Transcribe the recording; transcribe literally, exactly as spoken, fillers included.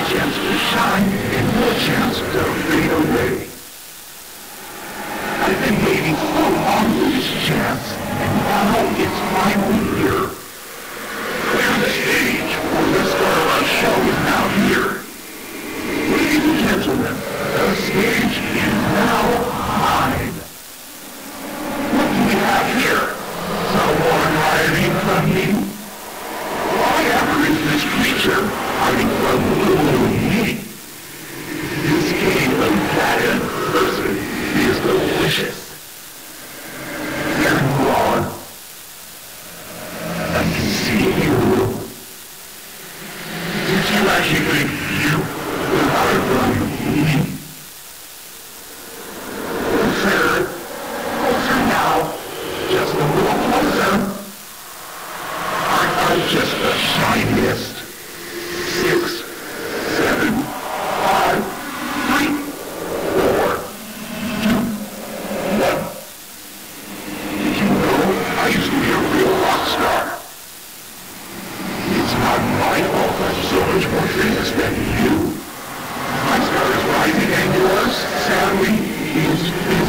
chance to shine and no chance to fade away. I've been waiting so long for this chance, and now it's finally here. Clear the stage, for the star of our show is now here. Ladies and gentlemen, the stage is now mine. What do we have here? Someone hiding from me? Whatever is this creature hiding from little me? This game of cat and person is delicious. Here you are. I can see you. Did you actually think you would hide from me? Closer. Closer now. Just a little closer. Aren't I just the shiniest? Six, seven, five, three, four, two, one. Did you know I used to be a real rock star? It's not my fault I'm so much more famous than you. My star is rising and yours, sadly, is